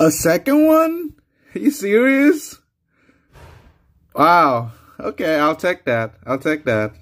A second one? Are you serious? Wow. Okay, I'll take that. I'll take that.